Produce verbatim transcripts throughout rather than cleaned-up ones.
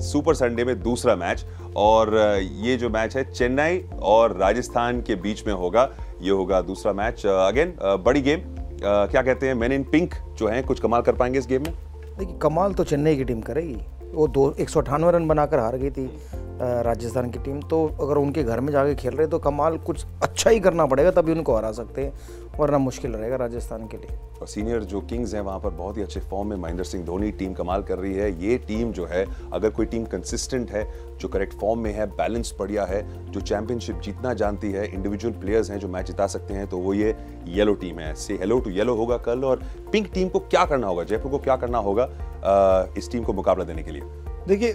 Super Sunday में दूसरा match, और ये जो मैच है चेन्नई और राजस्थान के बीच में होगा। ये होगा दूसरा मैच। अगेन बड़ी गेम। क्या कहते हैं, मैन इन पिंक जो है कुछ कमाल कर पाएंगे इस गेम में? देखिए, कमाल तो चेन्नई की टीम करेगी। वो दो एक सौ अट्ठानवे रन बनाकर हार गई थी राजस्थान की टीम, तो अगर उनके घर में जाके खेल रहे तो कमाल कुछ अच्छा ही करना पड़ेगा तभी उनको हरा सकते हैं, वरना मुश्किल रहेगा राजस्थान के लिए। और सीनियर जो किंग्स हैं वहाँ पर बहुत ही अच्छे फॉर्म में महेंद्र सिंह धोनी टीम कमाल कर रही है। ये टीम जो है, अगर कोई टीम कंसिस्टेंट है, जो करेक्ट फॉर्म में है, बैलेंस बढ़िया है, जो चैंपियनशिप जीतना जानती है, इंडिविजुअल प्लेयर्स हैं जो मैच जिता सकते हैं, तो वो ये येलो टीम है। से हेलो टू येलो होगा कल। और पिंक टीम को क्या करना होगा, जयपुर को क्या करना होगा इस टीम को मुकाबला देने के लिए? देखिए,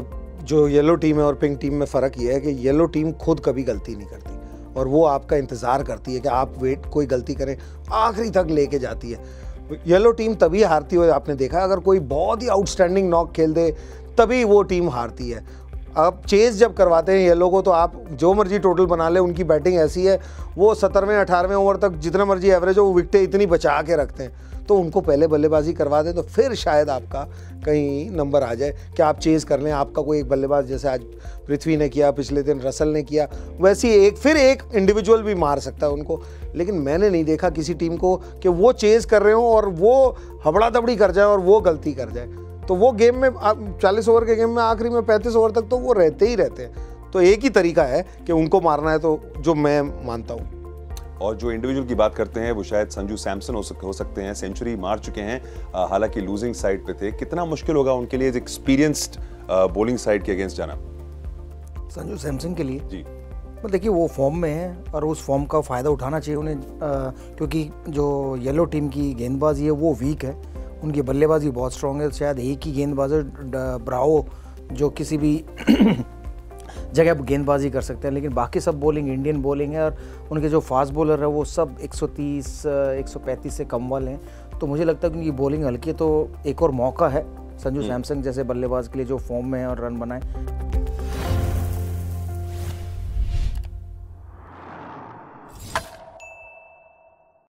जो येलो टीम है और पिंक टीम में फ़र्क ये है कि येलो टीम खुद कभी गलती नहीं करती और वो आपका इंतज़ार करती है कि आप वेट कोई गलती करें, आखिरी तक लेके जाती है। येलो टीम तभी हारती हो, आपने देखा, अगर कोई बहुत ही आउटस्टैंडिंग नॉक खेल दे तभी वो टीम हारती है। अब चेस जब करवाते हैं येलो को तो आप जो मर्जी टोटल बना ले, उनकी बैटिंग ऐसी है, वो सत्तरवें अठारहवें ओवर तक जितना मर्जी एवरेज हो वो विकटें इतनी बचा के रखते हैं, तो उनको पहले बल्लेबाजी करवा दें तो फिर शायद आपका कहीं नंबर आ जाए कि आप चेज़ कर लें। आपका कोई एक बल्लेबाज, जैसे आज पृथ्वी ने किया, पिछले दिन रसल ने किया, वैसी एक फिर एक इंडिविजुअल भी मार सकता है उनको। लेकिन मैंने नहीं देखा किसी टीम को कि वो चेज़ कर रहे हो और वो हबड़ा दबड़ी कर जाए और वो गलती कर जाए। तो वो गेम में चालीस ओवर के गेम में आखिरी में पैंतीस ओवर तक तो वो रहते ही रहते हैं। तो एक ही तरीका है कि उनको मारना है, तो जो मैं मानता हूँ। और जो इंडिविजुअल की बात करते हैं वो शायद संजू सैमसन हो, सक, हो सकते हैं। सेंचुरी मार चुके हैं, हालांकि लूजिंग साइड पे थे। कितना मुश्किल होगा उनके लिए एक्सपीरियंस्ड बॉलिंग साइड के अगेंस्ट जाना संजू सैमसन के लिए? जी, तो देखिए, वो फॉर्म में है और उस फॉर्म का फ़ायदा उठाना चाहिए उन्हें, आ, क्योंकि जो येलो टीम की गेंदबाजी है वो वीक है, उनकी बल्लेबाजी बहुत स्ट्रॉन्ग है। शायद एक ही गेंदबाज है ब्रावो जो किसी भी जगह गेंदबाजी कर सकते हैं, लेकिन बाकी सब बॉलिंग इंडियन बॉलिंग है और उनके जो फास्ट बॉलर है वो सब एक सौ तीस एक सौ पैंतीस से कम वाले हैं। तो मुझे लगता है कि उनकी बॉलिंग हल्की है, तो एक और मौका है संजू सैमसन जैसे बल्लेबाज के लिए जो फॉर्म में है और रन बनाए।